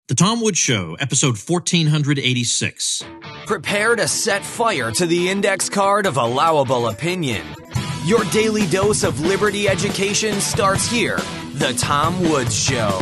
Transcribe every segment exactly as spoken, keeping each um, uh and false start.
The Tom Woods Show, episode fourteen eighty-six. Prepare to set fire to the index card of allowable opinion. Your daily dose of liberty education starts here. The Tom Woods Show.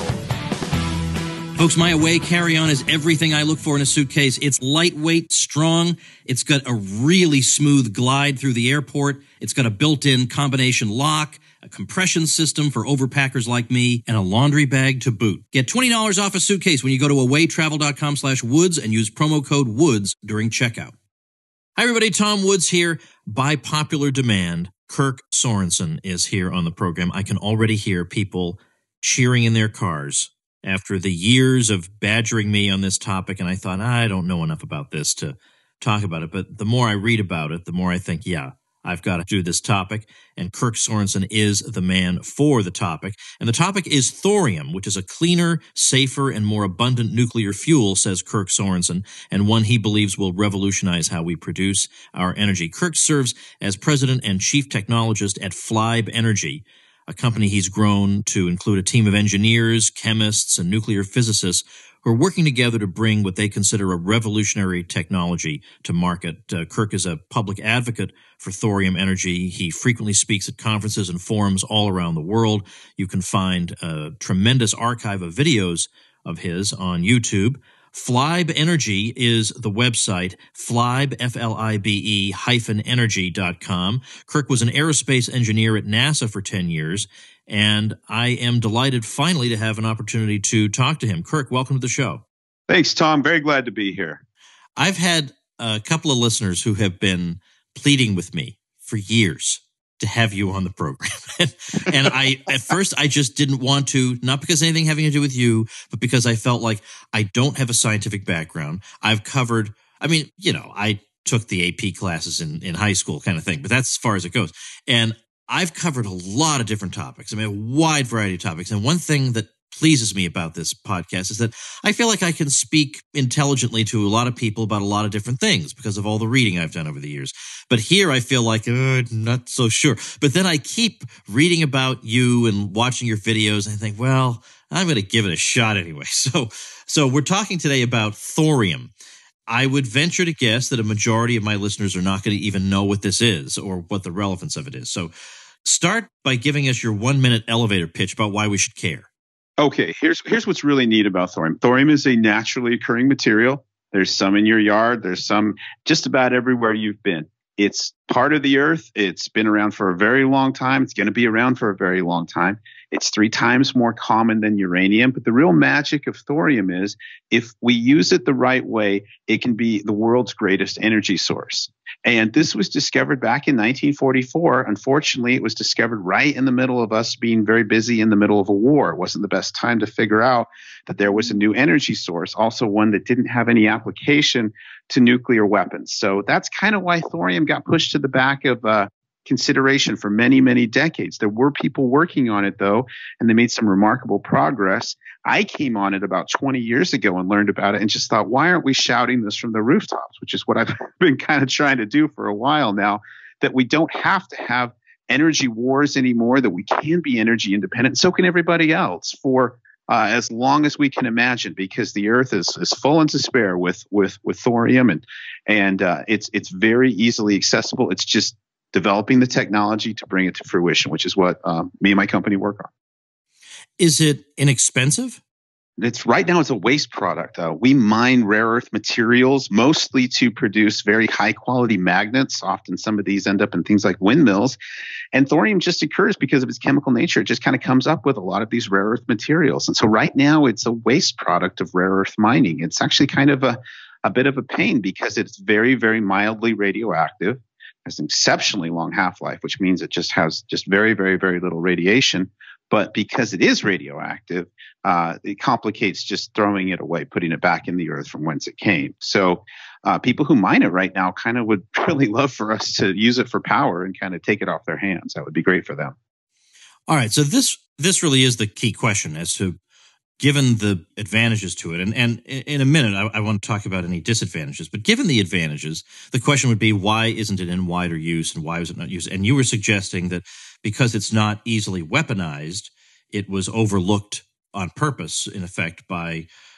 Folks, my away carry-on is everything I look for in a suitcase. It's lightweight, strong. It's got a really smooth glide through the airport. It's got a built-in combination lock, a compression system for overpackers like me, and a laundry bag to boot. Get twenty dollars off a suitcase when you go to awaytravel.com slash woods and use promo code WOODS during checkout. Hi, everybody. Tom Woods here. By popular demand, Kirk Sorensen is here on the program. I can already hear people cheering in their cars after the years of badgering me on this topic, and I thought, I don't know enough about this to talk about it. But the more I read about it, the more I think, yeah, I've got to do this topic, and Kirk Sorensen is the man for the topic. And the topic is thorium, which is a cleaner, safer, and more abundant nuclear fuel, says Kirk Sorensen, and one he believes will revolutionize how we produce our energy. Kirk serves as president and chief technologist at Flibe Energy, a company he's grown to include a team of engineers, chemists, and nuclear physicists who are working together to bring what they consider a revolutionary technology to market. Uh, Kirk is a public advocate for thorium energy. He frequently speaks at conferences and forums all around the world. You can find a tremendous archive of videos of his on YouTube. Flibe Energy is the website, Flibe, F L I B E, hyphen energy dot com. Kirk was an aerospace engineer at NASA for ten years, and I am delighted finally to have an opportunity to talk to him. Kirk, welcome to the show. Thanks, Tom. Very glad to be here. I've had a couple of listeners who have been pleading with me for years to have you on the program. and, and I, at first, I just didn't want to, not because anything having to do with you, but because I felt like I don't have a scientific background. I've covered, I mean, you know, I took the A P classes in, in high school kind of thing, but that's as far as it goes. And I've covered a lot of different topics. I mean, a wide variety of topics. And one thing that pleases me about this podcast is that I feel like I can speak intelligently to a lot of people about a lot of different things because of all the reading I've done over the years. But here I feel like, uh, not so sure. But then I keep reading about you and watching your videos and I think, well, I'm going to give it a shot anyway. So, so we're talking today about thorium. I would venture to guess that a majority of my listeners are not going to even know what this is or what the relevance of it is. So start by giving us your one minute elevator pitch about why we should care. Okay, here's here's what's really neat about thorium. Thorium is a naturally occurring material. There's some in your yard. There's some just about everywhere you've been. It's part of the earth. It's been around for a very long time. It's going to be around for a very long time. It's three times more common than uranium. But the real magic of thorium is if we use it the right way, it can be the world's greatest energy source. And this was discovered back in nineteen forty-four. Unfortunately, it was discovered right in the middle of us being very busy in the middle of a war. It wasn't the best time to figure out that there was a new energy source, also one that didn't have any application to nuclear weapons. So that's kind of why thorium got pushed to the back of uh, consideration for many, many decades. There were people working on it, though, and they made some remarkable progress. I came on it about twenty years ago and learned about it and just thought, why aren't we shouting this from the rooftops, which is what I've been kind of trying to do for a while now, that we don't have to have energy wars anymore, that we can be energy independent. So can everybody else for uh, as long as we can imagine, because the earth is, is full and to spare with, with, with thorium, and, and uh, it's, it's very easily accessible. It's just developing the technology to bring it to fruition, which is what um, me and my company work on. Is it inexpensive? It's right now it's a waste product. Uh, we mine rare earth materials mostly to produce very high quality magnets. Often some of these end up in things like windmills. And thorium just occurs because of its chemical nature. It just kind of comes up with a lot of these rare earth materials. And so right now it's a waste product of rare earth mining. It's actually kind of a, a bit of a pain because it's very, very mildly radioactive. Has an exceptionally long half-life, which means it just has just very, very, very little radiation. But because it is radioactive, uh, it complicates just throwing it away, putting it back in the earth from whence it came. So uh, people who mine it right now kind of would really love for us to use it for power and kind of take it off their hands. That would be great for them. All right. So this this really is the key question as to, given the advantages to it, and, and in a minute, I, I want to talk about any disadvantages, but given the advantages, the question would be, why isn't it in wider use and why was it not used? And you were suggesting that because it's not easily weaponized, it was overlooked on purpose, in effect, by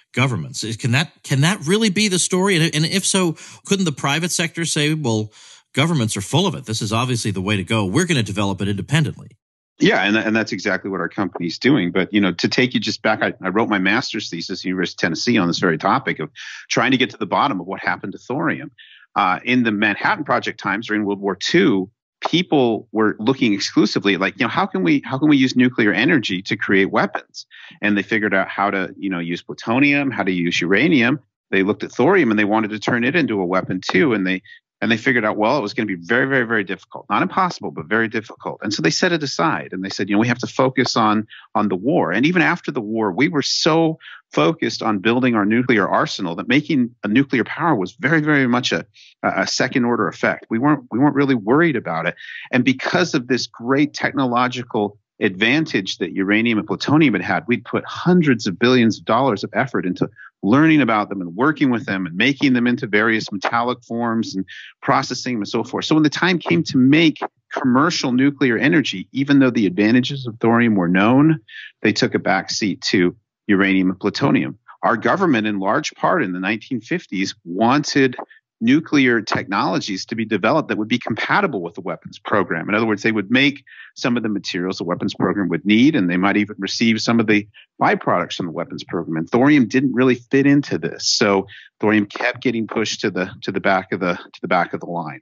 governments. Can that can that really be the story? And, and if so, couldn't the private sector say, well, governments are full of it. This is obviously the way to go. We're going to develop it independently. Yeah, and, and that's exactly what our company's doing. But, you know, to take you just back, I, I wrote my master's thesis at the University of Tennessee on this very topic of trying to get to the bottom of what happened to thorium. Uh, in the Manhattan Project times during World War Two, people were looking exclusively at, like, you know, how can we how can we use nuclear energy to create weapons? And they figured out how to, you know, use plutonium, how to use uranium. They looked at thorium and they wanted to turn it into a weapon too. And they And they figured out, well, it was going to be very, very, very difficult. Not impossible, but very difficult. And so they set it aside and they said, you know, we have to focus on on the war. And even after the war, we were so focused on building our nuclear arsenal that making a nuclear power was very, very much a, a second order effect. We weren't we weren't really worried about it. And because of this great technological advantage that uranium and plutonium had had, we'd put hundreds of billions of dollars of effort into learning about them and working with them and making them into various metallic forms and processing them and so forth. So when the time came to make commercial nuclear energy, even though the advantages of thorium were known, they took a back seat to uranium and plutonium. Our government, in large part in the nineteen fifties, wanted nuclear technologies to be developed that would be compatible with the weapons program. In other words, they would make some of the materials the weapons program would need, and they might even receive some of the byproducts from the weapons program. And thorium didn't really fit into this, so thorium kept getting pushed to the to the back of the to the back of the line.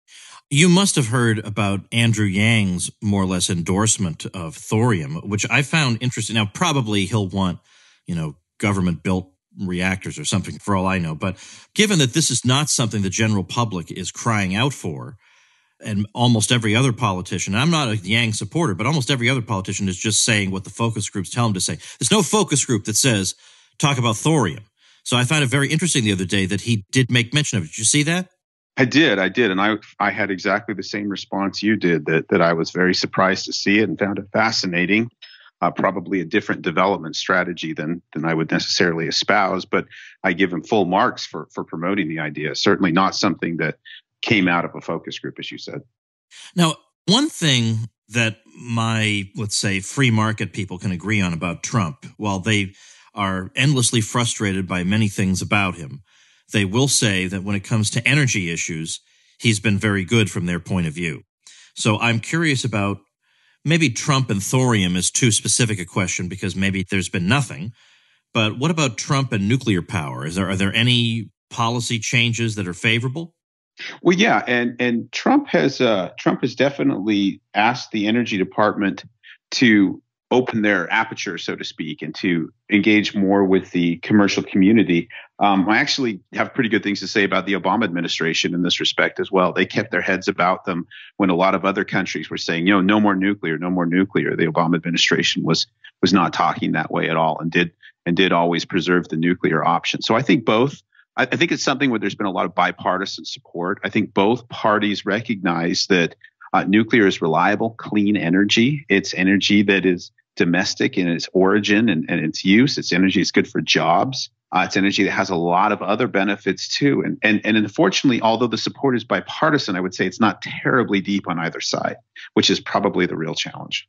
You must have heard about Andrew Yang's more or less endorsement of thorium, which I found interesting. Now, probably he'll want, you know, government-built reactors or something for all I know. But given that this is not something the general public is crying out for, and almost every other politician, and I'm not a Yang supporter, but almost every other politician is just saying what the focus groups tell them to say. There's no focus group that says, talk about thorium. So I found it very interesting the other day that he did make mention of it. Did you see that? I did. I did. And I I had exactly the same response you did, that that I was very surprised to see it and found it fascinating. Uh, probably a different development strategy than than I would necessarily espouse, but I give him full marks for for promoting the idea. Certainly not something that came out of a focus group, as you said. Now, one thing that my, let's say, free market people can agree on about Trump, while they are endlessly frustrated by many things about him, they will say that when it comes to energy issues, he's been very good from their point of view. So I'm curious about, maybe Trump and thorium is too specific a question because maybe there's been nothing. But what about Trump and nuclear power? Is there, are there any policy changes that are favorable? Well, yeah, and and Trump has uh, Trump has definitely asked the Energy Department to open their aperture, so to speak, and to engage more with the commercial community. Um, I actually have pretty good things to say about the Obama administration in this respect as well. They kept their heads about them when a lot of other countries were saying, you know, no more nuclear, no more nuclear. The Obama administration was was not talking that way at all, and did and did always preserve the nuclear option. So I think both. I, I think it's something where there's been a lot of bipartisan support. I think both parties recognize that uh, nuclear is reliable, clean energy. It's energy that is domestic in its origin and, and its use. It's energy that's good for jobs. Uh, it's energy that has a lot of other benefits too. And, and, and unfortunately, although the support is bipartisan, I would say it's not terribly deep on either side, which is probably the real challenge.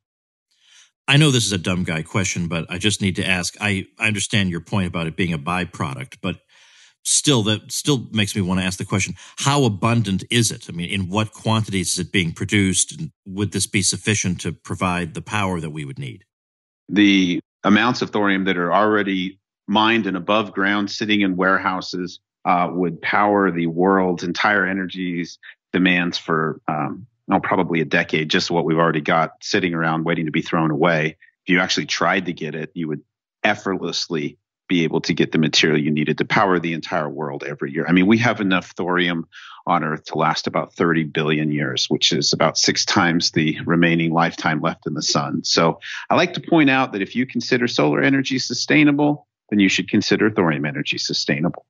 I know this is a dumb guy question, but I just need to ask. I, I understand your point about it being a byproduct, but still, that still makes me want to ask the question, how abundant is it? I mean, in what quantities is it being produced? And would this be sufficient to provide the power that we would need? The amounts of thorium that are already mined and above ground, sitting in warehouses, uh, would power the world's entire energies demands for um, oh, probably a decade, just what we've already got sitting around waiting to be thrown away. If you actually tried to get it, you would effortlessly be able to get the material you needed to power the entire world every year. I mean, we have enough thorium on Earth to last about thirty billion years, which is about six times the remaining lifetime left in the sun. So I like to point out that if you consider solar energy sustainable, then you should consider thorium energy sustainable.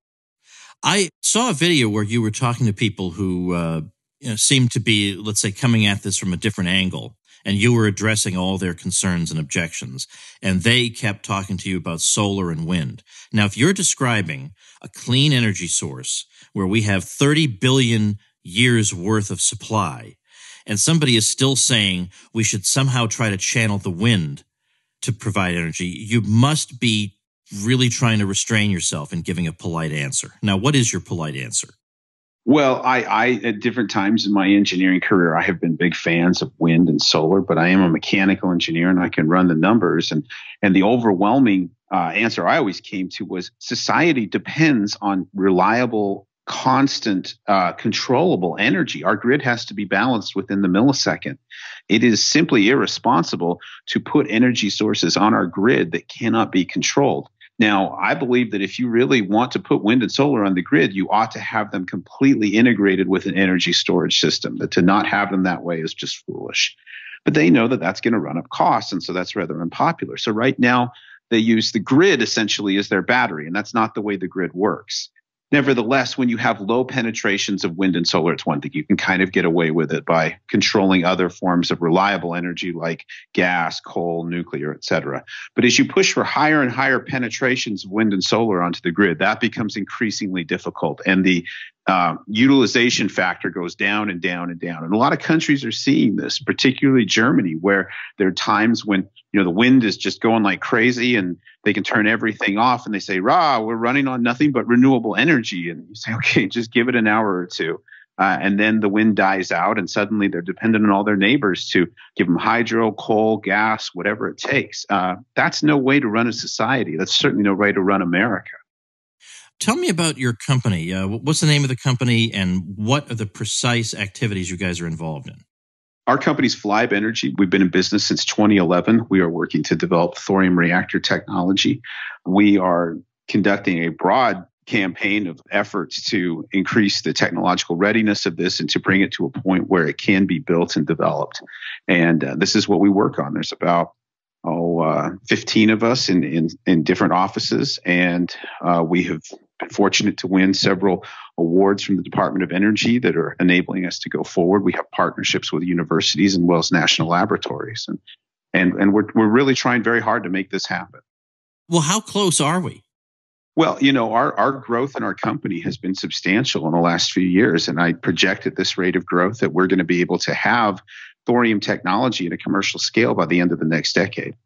I saw a video where you were talking to people who uh, you know, seemed to be, let's say, coming at this from a different angle, and you were addressing all their concerns and objections, and they kept talking to you about solar and wind. Now, if you're describing a clean energy source where we have thirty billion years worth of supply, and somebody is still saying we should somehow try to channel the wind to provide energy, you must be really trying to restrain yourself in giving a polite answer. Now, what is your polite answer? Well, I, I, at different times in my engineering career, I have been big fans of wind and solar, but I am a mechanical engineer and I can run the numbers. And, and the overwhelming uh, answer I always came to was society depends on reliable, constant, uh, controllable energy. Our grid has to be balanced within the millisecond. It is simply irresponsible to put energy sources on our grid that cannot be controlled. Now, I believe that if you really want to put wind and solar on the grid, you ought to have them completely integrated with an energy storage system. That to not have them that way is just foolish. But they know that that's going to run up costs, and so that's rather unpopular. So right now, they use the grid essentially as their battery, and that's not the way the grid works. Nevertheless, when you have low penetrations of wind and solar, it's one thing. You can kind of get away with it by controlling other forms of reliable energy like gas, coal, nuclear, et cetera. But as you push for higher and higher penetrations of wind and solar onto the grid, that becomes increasingly difficult. And the uh, utilization factor goes down and down and down. And a lot of countries are seeing this, particularly Germany, where there are times when you know the wind is just going like crazy and they can turn everything off and they say, rah, we're running on nothing but renewable energy. And you say, okay, just give it an hour or two. Uh, and then the wind dies out and suddenly they're dependent on all their neighbors to give them hydro, coal, gas, whatever it takes. Uh, that's no way to run a society. That's certainly no way to run America. Tell me about your company. Uh, what's the name of the company and what are the precise activities you guys are involved in? Our company's Flibe Energy. We've been in business since twenty eleven. We are working to develop thorium reactor technology. We are conducting a broad campaign of efforts to increase the technological readiness of this and to bring it to a point where it can be built and developed. And uh, this is what we work on. There's about oh, uh, fifteen of us in, in, in different offices, and uh, we have been fortunate to win several awards from the Department of Energy that are enabling us to go forward. We have partnerships with universities and Wells National Laboratories, and and and we're we're really trying very hard to make this happen. Well, how close are we? Well, you know, our, our growth in our company has been substantial in the last few years, and I project at this rate of growth that we're going to be able to have thorium technology at a commercial scale by the end of the next decade.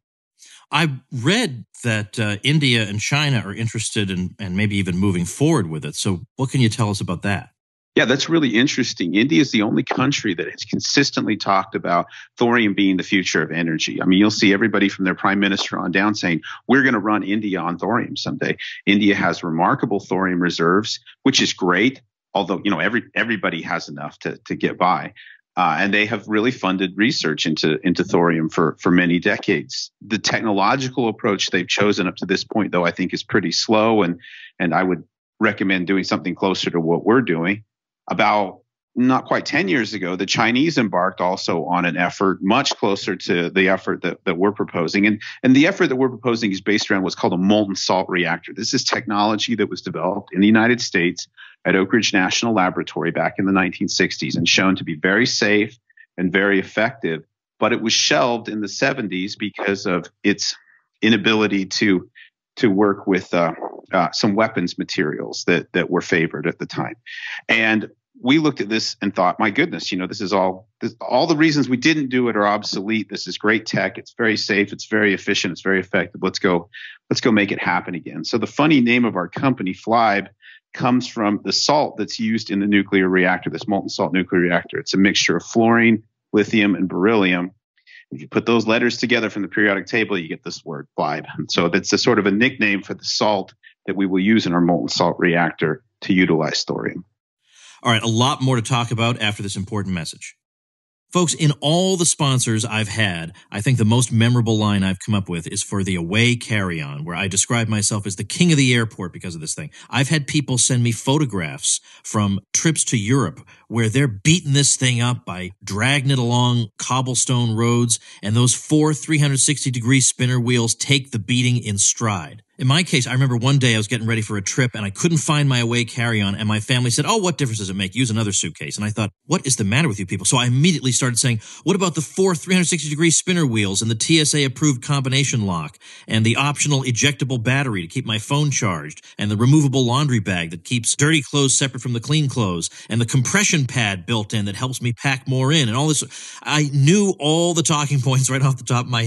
I read that uh, India and China are interested in and maybe even moving forward with it. So what can you tell us about that? Yeah, that's really interesting. India is the only country that has consistently talked about thorium being the future of energy. I mean, you'll see everybody from their prime minister on down saying, we're going to run India on thorium someday. India has remarkable thorium reserves, which is great, although, you know, every everybody has enough to, to get by. Uh, and they have really funded research into, into thorium for, for many decades. The technological approach they've chosen up to this point, though, I think is pretty slow. And, and I would recommend doing something closer to what we're doing. About not quite ten years ago, the Chinese embarked also on an effort much closer to the effort that, that we're proposing. And, and the effort that we're proposing is based around what's called a molten salt reactor. This is technology that was developed in the United States at Oak Ridge National Laboratory back in the nineteen sixties and shown to be very safe and very effective. But it was shelved in the seventies because of its inability to, to work with uh, uh, some weapons materials that, that were favored at the time. And we looked at this and thought, my goodness, you know, this is all, this, all the reasons we didn't do it are obsolete. This is great tech. It's very safe. It's very efficient. It's very effective. Let's go, let's go make it happen again. So the funny name of our company, Flibe, comes from the salt that's used in the nuclear reactor, this molten salt nuclear reactor. It's a mixture of fluorine, lithium, and beryllium. If you put those letters together from the periodic table, you get this word, Flibe. And so that's a sort of a nickname for the salt that we will use in our molten salt reactor to utilize thorium. All right, a lot more to talk about after this important message. Folks, in all the sponsors I've had, I think the most memorable line I've come up with is for the Away Carry-On, where I describe myself as the king of the airport because of this thing. I've had people send me photographs from trips to Europe where they're beating this thing up by dragging it along cobblestone roads, and those four three hundred sixty degree spinner wheels take the beating in stride. In my case, I remember one day I was getting ready for a trip and I couldn't find my Away Carry-On, and my family said, oh, what difference does it make? Use another suitcase. And I thought, what is the matter with you people? So I immediately started saying, what about the four three hundred sixty degree spinner wheels and the T S A approved combination lock and the optional ejectable battery to keep my phone charged and the removable laundry bag that keeps dirty clothes separate from the clean clothes and the compression pad built in that helps me pack more in and all this. I knew all the talking points right off the top of my head.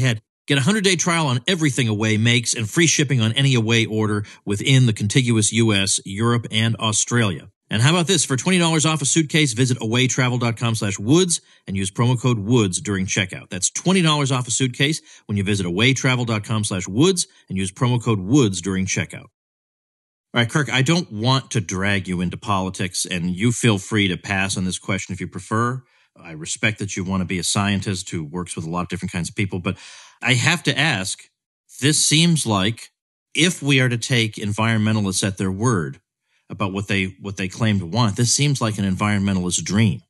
Get a hundred-day trial on everything Away makes and free shipping on any Away order within the contiguous U S, Europe, and Australia. And how about this? For twenty dollars off a suitcase, visit awaytravel.com slash woods and use promo code woods during checkout. That's twenty dollars off a suitcase when you visit awaytravel.com slash woods and use promo code woods during checkout. All right, Kirk, I don't want to drag you into politics, and you feel free to pass on this question if you prefer. I respect that you want to be a scientist who works with a lot of different kinds of people, but I have to ask, this seems like, if we are to take environmentalists at their word about what they what they claim to want, this seems like an environmentalist dream.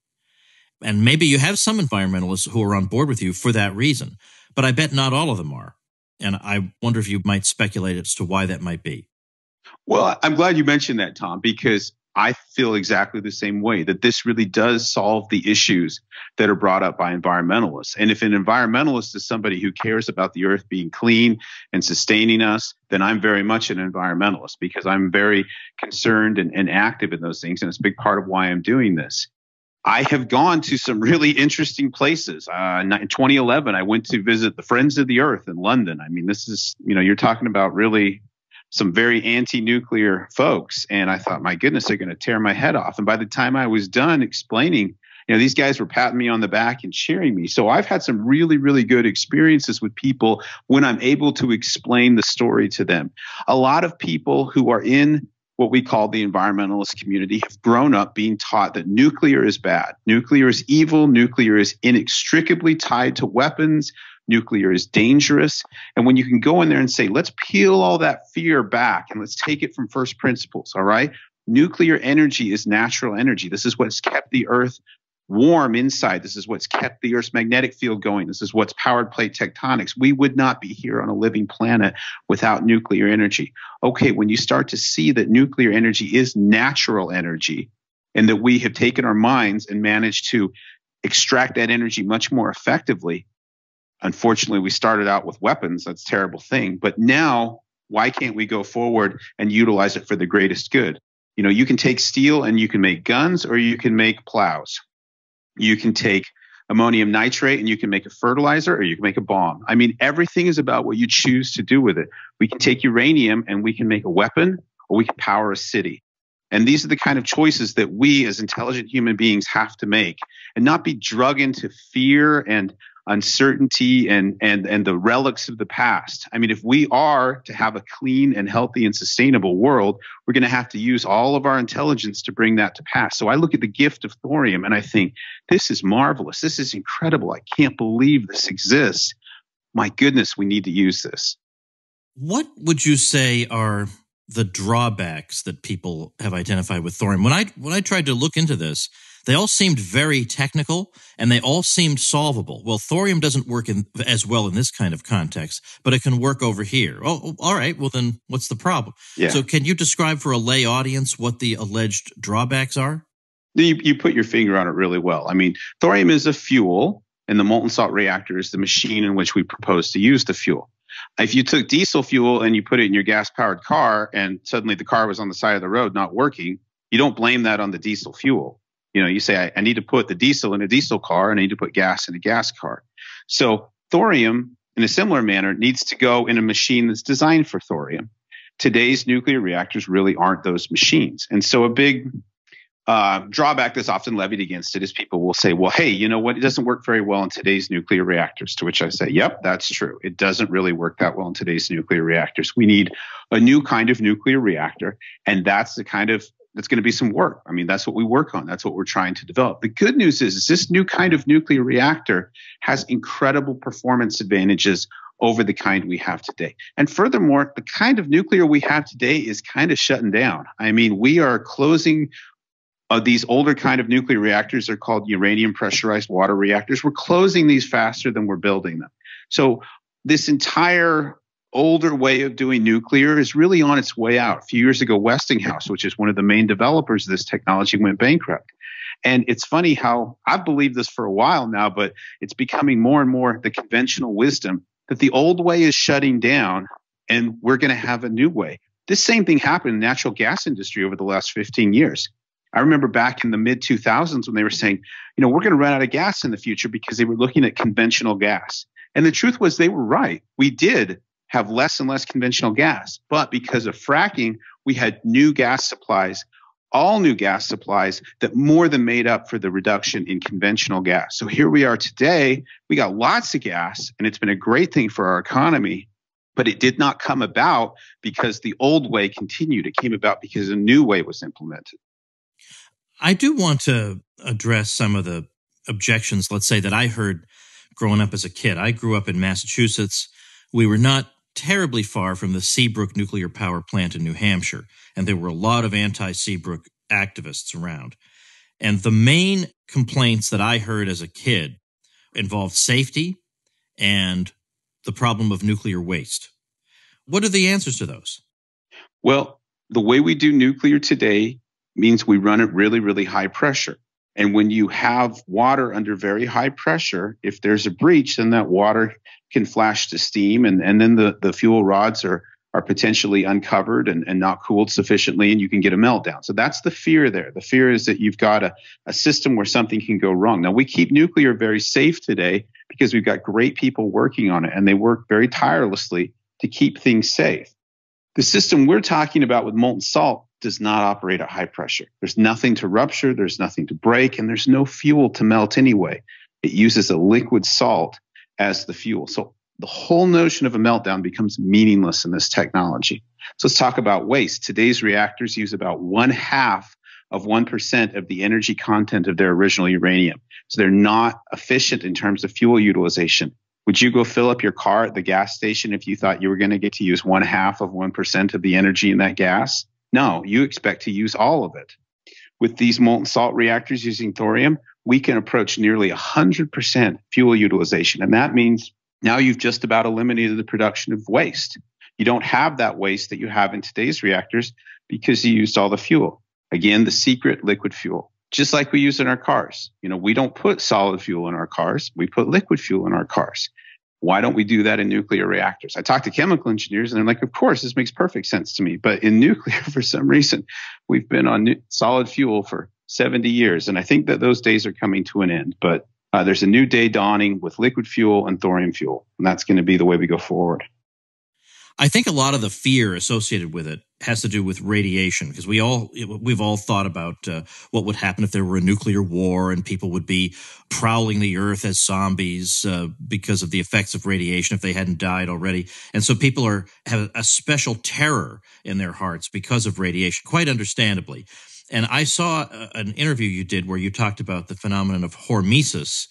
And maybe you have some environmentalists who are on board with you for that reason, but I bet not all of them are. And I wonder if you might speculate as to why that might be. Well, I'm glad you mentioned that, Tom, because I feel exactly the same way, that this really does solve the issues that are brought up by environmentalists. And if an environmentalist is somebody who cares about the earth being clean and sustaining us, then I'm very much an environmentalist because I'm very concerned and, and active in those things. And it's a big part of why I'm doing this. I have gone to some really interesting places. Uh, in twenty eleven, I went to visit the Friends of the Earth in London. I mean, this is, you know, you're talking about really some very anti-nuclear folks. And I thought, my goodness, they're going to tear my head off. And by the time I was done explaining, you know, these guys were patting me on the back and cheering me. So I've had some really, really good experiences with people when I'm able to explain the story to them. A lot of people who are in what we call the environmentalist community have grown up being taught that nuclear is bad. Nuclear is evil. Nuclear is inextricably tied to weapons. Nuclear is dangerous. And when you can go in there and say, let's peel all that fear back and let's take it from first principles, all right? Nuclear energy is natural energy. This is what's kept the earth warm inside. This is what's kept the earth's magnetic field going. This is what's powered plate tectonics. We would not be here on a living planet without nuclear energy. Okay, when you start to see that nuclear energy is natural energy and that we have taken our minds and managed to extract that energy much more effectively. Unfortunately, we started out with weapons. That's a terrible thing. But now, why can't we go forward and utilize it for the greatest good? You know, you can take steel and you can make guns, or you can make plows. You can take ammonium nitrate and you can make a fertilizer, or you can make a bomb. I mean, everything is about what you choose to do with it. We can take uranium and we can make a weapon, or we can power a city. And these are the kind of choices that we as intelligent human beings have to make, and not be drug into fear and uncertainty and, and, and the relics of the past. I mean, if we are to have a clean and healthy and sustainable world, we're going to have to use all of our intelligence to bring that to pass. So I look at the gift of thorium and I think, this is marvelous. This is incredible. I can't believe this exists. My goodness, we need to use this. What would you say are the drawbacks that people have identified with thorium? When I when I tried to look into this, they all seemed very technical and they all seemed solvable. Well, thorium doesn't work in, as well in this kind of context, but it can work over here. Oh, all right. Well, then what's the problem? Yeah. So can you describe for a lay audience what the alleged drawbacks are? You, you put your finger on it really well. I mean, thorium is a fuel, and the molten salt reactor is the machine in which we propose to use the fuel. If you took diesel fuel and you put it in your gas-powered car and suddenly the car was on the side of the road not working, you don't blame that on the diesel fuel. You know, you say, I, I need to put the diesel in a diesel car and I need to put gas in a gas car. So thorium, in a similar manner, needs to go in a machine that's designed for thorium. Today's nuclear reactors really aren't those machines. And so a big uh, drawback that's often levied against it is people will say, well, hey, you know what? It doesn't work very well in today's nuclear reactors. To which I say, yep, that's true. It doesn't really work that well in today's nuclear reactors. We need a new kind of nuclear reactor. And that's the kind of That's going to be some work. I mean, that's what we work on. That's what we're trying to develop. The good news is, is this new kind of nuclear reactor has incredible performance advantages over the kind we have today. And furthermore, the kind of nuclear we have today is kind of shutting down. I mean, we are closing uh, these older kind of nuclear reactors. They're called uranium pressurized water reactors. We're closing these faster than we're building them. So this entire older way of doing nuclear is really on its way out. A few years ago, Westinghouse, which is one of the main developers of this technology, went bankrupt. And it's funny how I've believed this for a while now, but it's becoming more and more the conventional wisdom that the old way is shutting down and we're going to have a new way. This same thing happened in the natural gas industry over the last fifteen years. I remember back in the mid two thousands when they were saying, you know, we're going to run out of gas in the future because they were looking at conventional gas. And the truth was they were right. We did have less and less conventional gas, but because of fracking, we had new gas supplies, all new gas supplies that more than made up for the reduction in conventional gas. So here we are today. We got lots of gas, and it's been a great thing for our economy, but it did not come about because the old way continued. It came about because a new way was implemented. I do want to address some of the objections, let's say, that I heard growing up as a kid. I grew up in Massachusetts. We were not terribly far from the Seabrook nuclear power plant in New Hampshire, and there were a lot of anti-Seabrook activists around. And the main complaints that I heard as a kid involved safety and the problem of nuclear waste. What are the answers to those? Well, the way we do nuclear today means we run at really, really high pressure. And when you have water under very high pressure, if there's a breach, then that water can flash to steam, and, and then the, the fuel rods are, are potentially uncovered and, and not cooled sufficiently, and you can get a meltdown. So that's the fear there. The fear is that you've got a, a system where something can go wrong. Now, we keep nuclear very safe today because we've got great people working on it, and they work very tirelessly to keep things safe. The system we're talking about with molten salt does not operate at high pressure. There's nothing to rupture, there's nothing to break, and there's no fuel to melt anyway. It uses a liquid salt as the fuel. So the whole notion of a meltdown becomes meaningless in this technology. So let's talk about waste. Today's reactors use about one half of one percent of the energy content of their original uranium. So they're not efficient in terms of fuel utilization. Would you go fill up your car at the gas station if you thought you were going to get to use one half of one percent of the energy in that gas? No, you expect to use all of it. With these molten salt reactors using thorium, we can approach nearly one hundred percent fuel utilization. And that means now you've just about eliminated the production of waste. You don't have that waste that you have in today's reactors because you used all the fuel. Again, the secret, liquid fuel, just like we use in our cars. You know, we don't put solid fuel in our cars. We put liquid fuel in our cars. Why don't we do that in nuclear reactors? I talk to chemical engineers and they're like, of course, this makes perfect sense to me. But in nuclear, for some reason, we've been on nu- solid fuel for seventy years. And I think that those days are coming to an end. But uh, there's a new day dawning with liquid fuel and thorium fuel. And that's going to be the way we go forward. I think a lot of the fear associated with it has to do with radiation, because we all we've all thought about uh, what would happen if there were a nuclear war and people would be prowling the earth as zombies uh, because of the effects of radiation if they hadn't died already. And so people are have a special terror in their hearts because of radiation, quite understandably. And I saw a, an interview you did where you talked about the phenomenon of hormesis,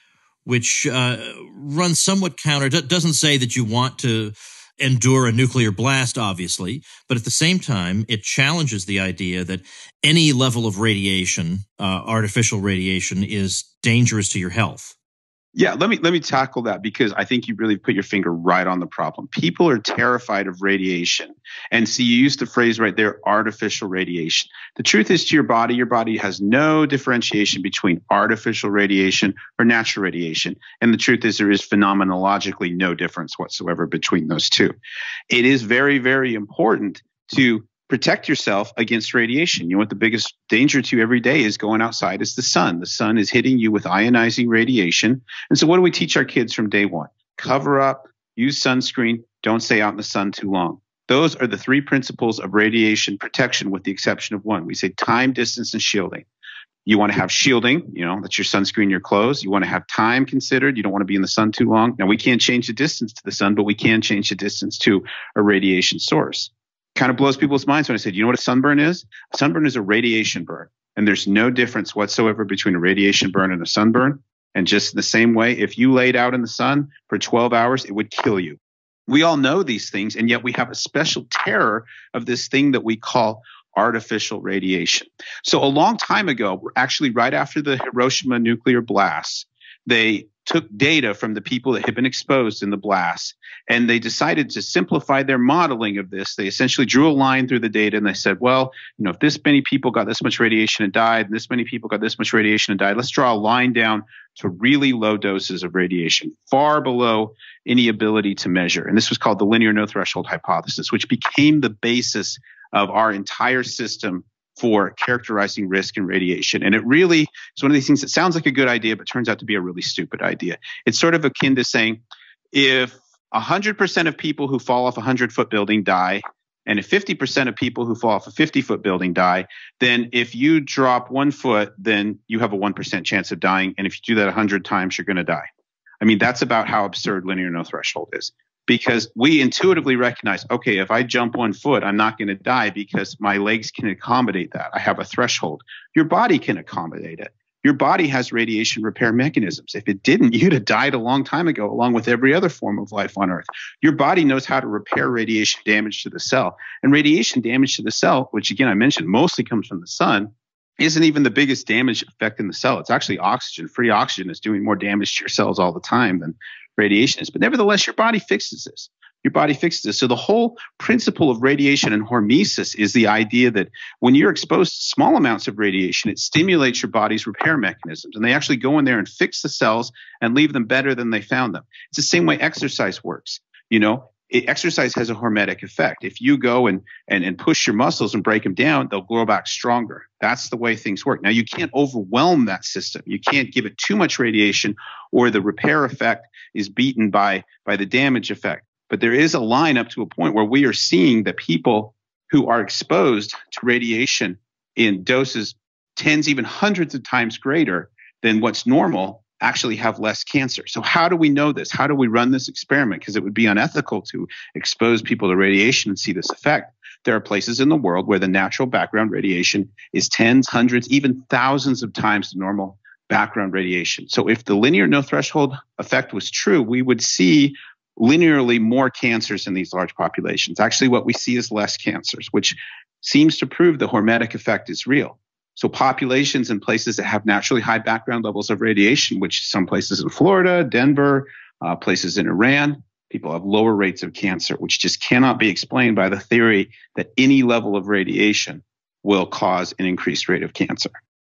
which uh, runs somewhat counter. It doesn't say that you want to endure a nuclear blast, obviously, but at the same time, it challenges the idea that any level of radiation, uh, artificial radiation, is dangerous to your health. Yeah, let me let me tackle that because I think you really put your finger right on the problem. People are terrified of radiation. And see, you used the phrase right there, artificial radiation. The truth is, to your body, your body has no differentiation between artificial radiation or natural radiation. And the truth is, there is phenomenologically no difference whatsoever between those two. It is very, very important to protect yourself against radiation. You know what the biggest danger to you every day is going outside is the sun. The sun is hitting you with ionizing radiation. And so what do we teach our kids from day one? Cover up, use sunscreen, don't stay out in the sun too long. Those are the three principles of radiation protection with the exception of one. We say time, distance, and shielding. You want to have shielding, you know, that's your sunscreen, your clothes. You want to have time considered. You don't want to be in the sun too long. Now, we can't change the distance to the sun, but we can change the distance to a radiation source. Kind of blows people's minds when I said, you know what a sunburn is? A sunburn is a radiation burn. And there's no difference whatsoever between a radiation burn and a sunburn. And just the same way, if you laid out in the sun for twelve hours, it would kill you. We all know these things, and yet we have a special terror of this thing that we call artificial radiation. So a long time ago, actually right after the Hiroshima nuclear blast, they took data from the people that had been exposed in the blast, and they decided to simplify their modeling of this. They essentially drew a line through the data, and they said, well, you know, if this many people got this much radiation and died, and this many people got this much radiation and died, let's draw a line down to really low doses of radiation, far below any ability to measure. And this was called the linear no threshold hypothesis, which became the basis of our entire system for characterizing risk and radiation. And it really is one of these things that sounds like a good idea, but turns out to be a really stupid idea. It's sort of akin to saying, if one hundred percent of people who fall off a hundred-foot building die, and if fifty percent of people who fall off a fifty-foot building die, then if you drop one foot, then you have a one percent chance of dying. And if you do that one hundred times, you're going to die. I mean, that's about how absurd linear no threshold is. Because we intuitively recognize, okay, if I jump one foot, I'm not going to die because my legs can accommodate that. I have a threshold. Your body can accommodate it. Your body has radiation repair mechanisms. If it didn't, you'd have died a long time ago, along with every other form of life on Earth. Your body knows how to repair radiation damage to the cell. And radiation damage to the cell, which again, I mentioned mostly comes from the sun, isn't even the biggest damage effect in the cell. It's actually oxygen. Free oxygen is doing more damage to your cells all the time than radiation is. But nevertheless, your body fixes this. Your body fixes this. So the whole principle of radiation and hormesis is the idea that when you're exposed to small amounts of radiation, it stimulates your body's repair mechanisms. And they actually go in there and fix the cells and leave them better than they found them. It's the same way exercise works. You know, it, exercise has a hormetic effect. If you go and, and, and push your muscles and break them down, they'll grow back stronger. That's the way things work. Now, you can't overwhelm that system. You can't give it too much radiation or the repair effect is beaten by, by the damage effect. But there is a line up to a point where we are seeing that people who are exposed to radiation in doses tens, even hundreds of times greater than what's normal actually have less cancer. So how do we know this? How do we run this experiment? Because it would be unethical to expose people to radiation and see this effect. There are places in the world where the natural background radiation is tens, hundreds, even thousands of times the normal background radiation. So if the linear no threshold effect was true, we would see linearly more cancers in these large populations. Actually, what we see is less cancers, which seems to prove the hormetic effect is real. So populations in places that have naturally high background levels of radiation, which some places in Florida, Denver, uh, places in Iran, people have lower rates of cancer, which just cannot be explained by the theory that any level of radiation will cause an increased rate of cancer.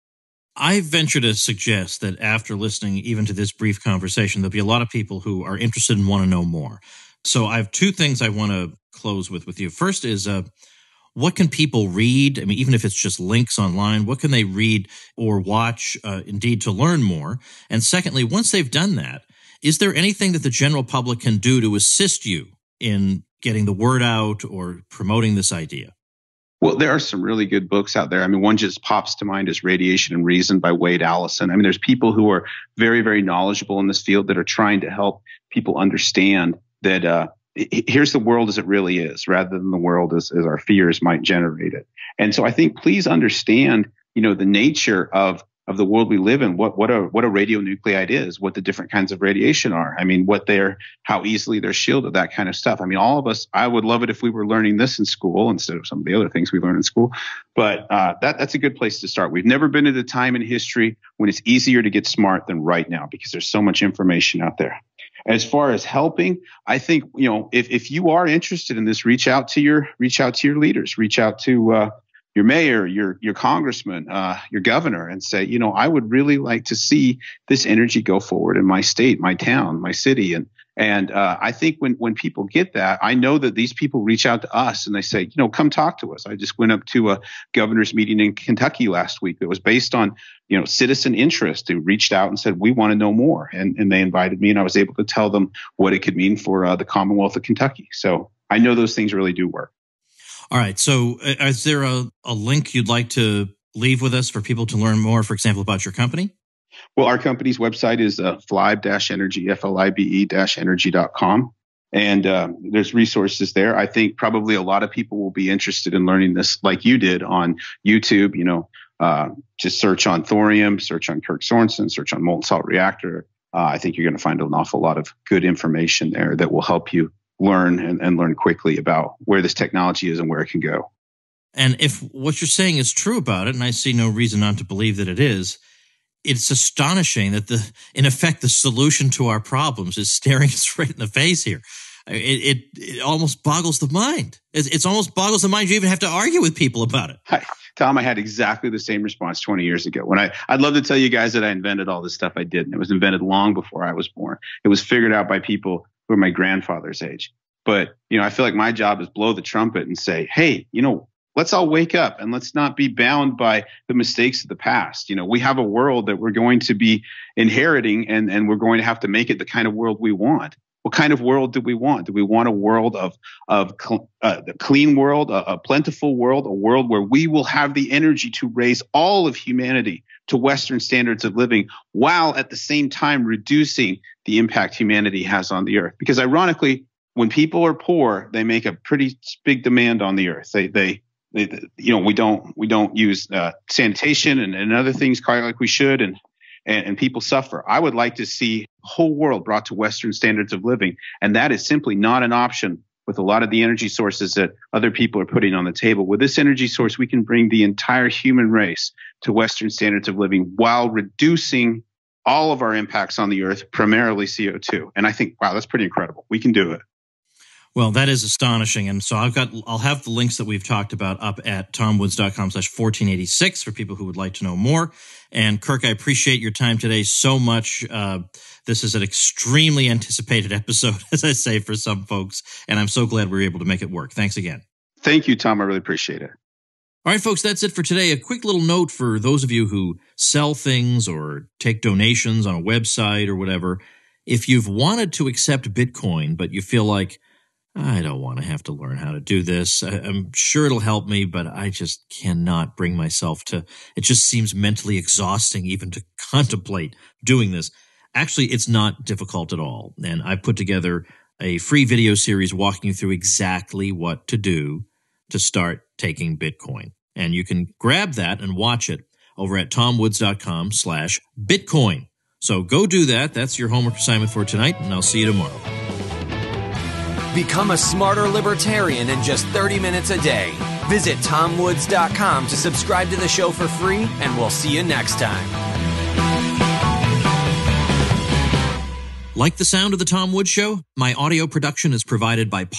I venture to suggest that after listening even to this brief conversation, there'll be a lot of people who are interested and want to know more. So I have two things I want to close with with you. First is, uh, what can people read? I mean, even if it's just links online, what can they read or watch, uh, indeed, to learn more? And secondly, once they've done that, is there anything that the general public can do to assist you in getting the word out or promoting this idea? Well, there are some really good books out there. I mean, one just pops to mind is Radiation and Reason by Wade Allison. I mean, there's people who are very, very knowledgeable in this field that are trying to help people understand that uh, here's the world as it really is, rather than the world as, as our fears might generate it. And so I think please understand, you know, the nature of of the world we live in, what what a what a radionuclide is, what the different kinds of radiation are. I mean, what they're, how easily they're shielded, that kind of stuff. I mean, all of us, I would love it if we were learning this in school instead of some of the other things we learn in school. But uh, that that's a good place to start. We've never been at a time in history when it's easier to get smart than right now because there's so much information out there. As far as helping, I think, you know, if if you are interested in this, reach out to your reach out to your leaders, reach out to uh, your mayor, your your congressman, uh, your governor, and say, you know, I would really like to see this energy go forward in my state, my town, my city. And and uh, I think when when people get that, I know that these people reach out to us and they say, you know, come talk to us. I just went up to a governor's meeting in Kentucky last week that was based on, you know, citizen interest, who reached out and said, we want to know more. And and they invited me, and I was able to tell them what it could mean for uh, the Commonwealth of Kentucky. So I know those things really do work. All right. So uh, is there a, a link you'd like to leave with us for people to learn more, for example, about your company? Well, our company's website is uh, flibe-energy, F L I B E energy dot com. And uh, there's resources there. I think probably a lot of people will be interested in learning this like you did on YouTube. You know, uh, just search on thorium, search on Kirk Sorensen, search on molten salt reactor. Uh, I think you're going to find an awful lot of good information there that will help you learn and, and learn quickly about where this technology is and where it can go. And if what you're saying is true about it, and I see no reason not to believe that it is, it's astonishing that the, in effect, the solution to our problems is staring us right in the face here. It, it, it almost boggles the mind. It's, it's almost boggles the mind. You even have to argue with people about it. Hi, Tom, I had exactly the same response twenty years ago. When I, I'd love to tell you guys that I invented all this stuff. I didn't. It was invented long before I was born. It was figured out by people who are my grandfather's age. But, you know, I feel like my job is blow the trumpet and say, hey, you know, let's all wake up and let's not be bound by the mistakes of the past. You know, we have a world that we're going to be inheriting, and, and we're going to have to make it the kind of world we want. What kind of world do we want? Do we want a world of of cl- uh, the clean world, a, a plentiful world, a world where we will have the energy to raise all of humanity to Western standards of living, while at the same time reducing the impact humanity has on the earth? Because ironically, when people are poor, they make a pretty big demand on the earth. They they They, you know, we don't we don't use uh, sanitation and, and other things quite like we should, and, and and people suffer. I would like to see the whole world brought to Western standards of living, and that is simply not an option with a lot of the energy sources that other people are putting on the table. With this energy source, we can bring the entire human race to Western standards of living while reducing all of our impacts on the earth, primarily C O two. And I think, wow, that's pretty incredible. We can do it. Well, that is astonishing. And so I've got, I'll have the links that we've talked about up at tomwoods.com slash 1486 for people who would like to know more. And Kirk, I appreciate your time today so much. Uh, this is an extremely anticipated episode, as I say, for some folks. And I'm so glad we were able to make it work. Thanks again. Thank you, Tom. I really appreciate it. All right, folks, that's it for today. A quick little note for those of you who sell things or take donations on a website or whatever. If you've wanted to accept Bitcoin, but you feel like, I don't want to have to learn how to do this. I, I'm sure it'll help me, but I just cannot bring myself to, it just seems mentally exhausting even to contemplate doing this. Actually, it's not difficult at all. And I put together a free video series walking you through exactly what to do to start taking Bitcoin. And you can grab that and watch it over at tomwoods.com slash Bitcoin. So go do that. That's your homework assignment for tonight, and I'll see you tomorrow. Become a smarter libertarian in just thirty minutes a day. Visit tom woods dot com to subscribe to the show for free, and we'll see you next time. Like the sound of The Tom Woods Show? My audio production is provided by